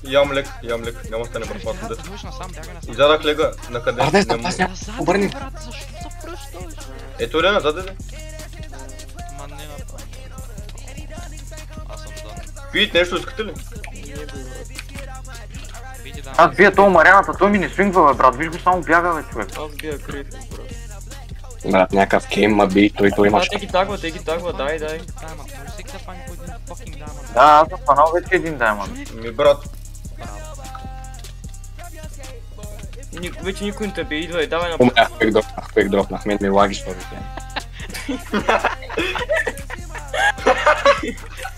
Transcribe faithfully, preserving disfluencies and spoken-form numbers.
Ям лек, ям лек, няма да стане брат малко дет. Виж насам, бягай насам. Изядах лега, на къде? Арде, Ням- аз няма. Назад, Обърни. брат, защо се пръщаш? Ето ли назад е? Ма не направи. Аз съм дан. Пият нещо искате ли? Види да. Аз бия то марианата, той ми не свингва бе брат, виж го само бяга бе човек. Аз бия крит, брат. Брат, някакъв кейм ма би, той той Да, имаш. те ги тагва, те ги тагва, дай, дай. Даймонд, може всеки да фани по един fucking diamond. Да, аз съм фанал вече един даймонд. Ми брат, Ни- Вече никой не те бе, идвай, давай на... Умрях, пек дропнах, пек дропнах, мен ми лаги, що ви